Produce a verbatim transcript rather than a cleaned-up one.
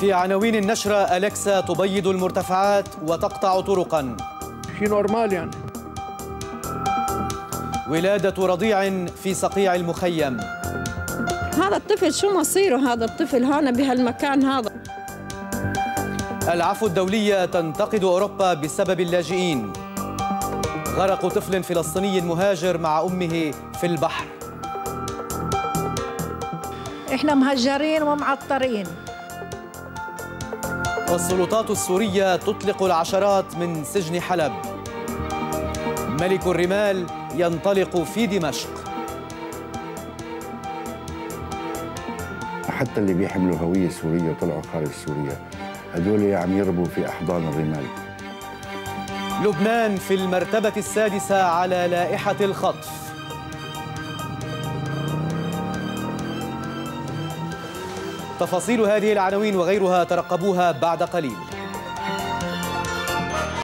في عناوين النشرة: أليكسا تبيض المرتفعات وتقطع طرقا. شيء نورمال يعني. ولادة رضيع في صقيع المخيم. هذا الطفل شو مصيره؟ هذا الطفل هنا بهالمكان هذا. العفو الدولية تنتقد أوروبا بسبب اللاجئين. غرق طفل فلسطيني مهاجر مع أمه في البحر. إحنا مهجرين ومعطرين. والسلطات السورية تطلق العشرات من سجن حلب. ملك الرمال ينطلق في دمشق. حتى اللي بيحملوا هوية سورية وطلعوا خارج سوريا هذول عم يربوا في أحضان الرمال. لبنان في المرتبة السادسة على لائحة الخطف. تفاصيل هذه العناوين وغيرها ترقبوها بعد قليل.